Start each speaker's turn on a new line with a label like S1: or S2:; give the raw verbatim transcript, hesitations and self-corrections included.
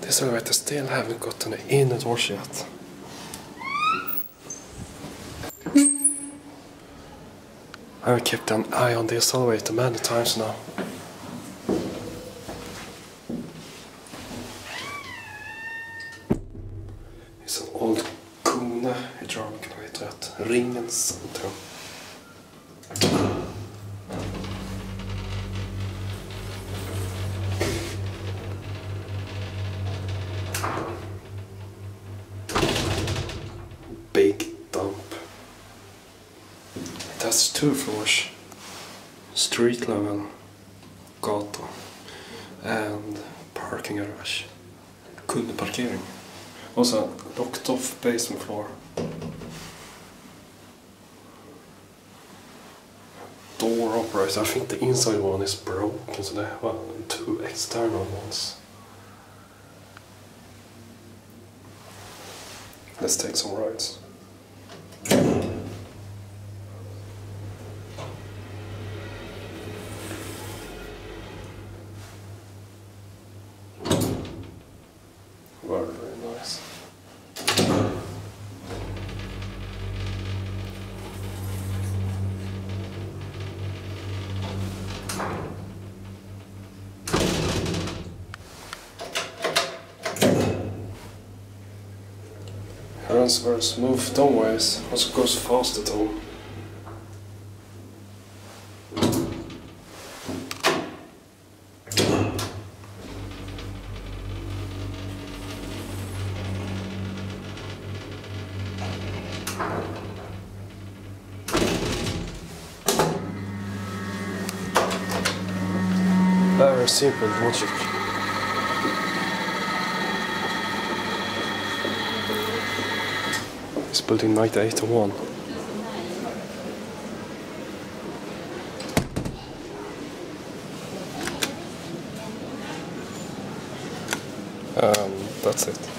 S1: This elevator still haven't gotten the inner doors yet. I've kept an eye on this elevator many times now. It's an old KONE hydraulic elevator at Ringen Centrum. Big dump. It has two floors, street level, gata, and parking garage. Kundeparkering. Also locked off basement floor. Door operator. I think the inside one is broken, so they have uh, two external ones. Let's take some rides. Very, very nice. It runs very smooth downways, also goes faster too. Very simple logic. It's built in nineteen eighty-one. Um, that's it.